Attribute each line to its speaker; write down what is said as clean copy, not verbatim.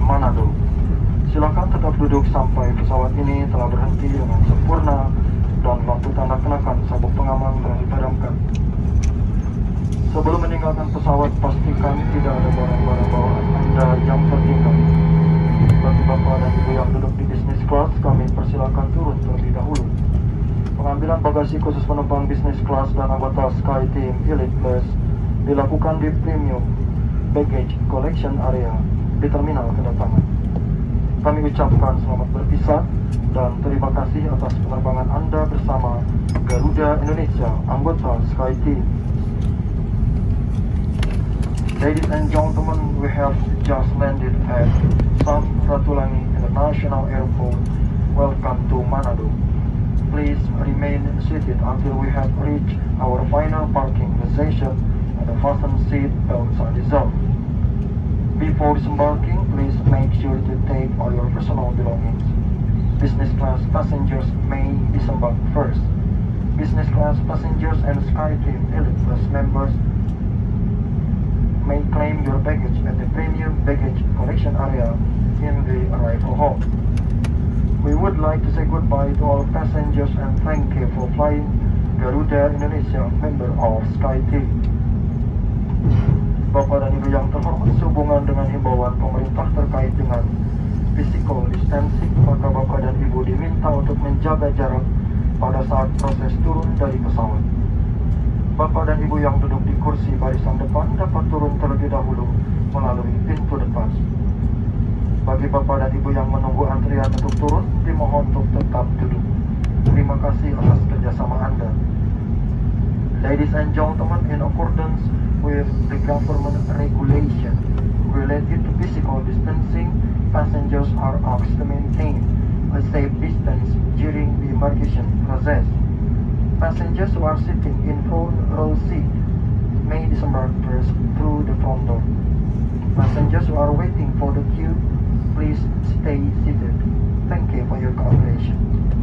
Speaker 1: Manado. Silakan tetap duduk sampai pesawat ini telah berhenti dengan sempurna dan lampu tanda kenakan sabuk pengaman telah dipadamkan. Sebelum meninggalkan pesawat, pastikan tidak ada barang-barang bawaan Anda yang tertinggal. Bagi Bapak dan Ibu yang duduk di business class, kami persilakan turun terlebih dahulu. Pengambilan bagasi khusus penumpang business class dan anggota SkyTeam Elite Class dilakukan di Premium Baggage Collection Area di terminal kedatangan. Kami ucapkan selamat berpisah dan terima kasih atas penerbangan Anda bersama Garuda Indonesia, anggota SkyTeam. Ladies and gentlemen, we have just landed at Samratulangi International Airport. Welcome to Manado. Please remain seated until we have reached our final parking station and the fasten seat belts are dissolved. Before disembarking, please make sure to take all your personal belongings. Business class passengers may disembark first. Business class passengers and SkyTeam Elite Class members may claim your baggage at the Premium Baggage Collection Area in the arrival hall. We would like to say goodbye to all passengers and thank you for flying Garuda Indonesia, member of SkyTeam. Bapak dan Ibu yang terhormat, sehubungan dengan himbauan pemerintah terkait dengan physical distancing, maka Bapak dan Ibu diminta untuk menjaga jarak pada saat proses turun dari pesawat. Bapak dan Ibu yang duduk di kursi barisan depan dapat turun terlebih dahulu melalui pintu depan. Bagi Bapak dan Ibu yang menunggu antrian untuk turun, dimohon untuk tetap duduk. Terima kasih atas kerjasama Anda. Ladies and gentlemen, in accordance with the government regulation related to physical distancing, passengers are asked to maintain a safe distance during the embarkation process. Passengers who are sitting in front row seat may disembark first through the front door. Passengers who are waiting for the queue, please stay seated. Thank you for your cooperation.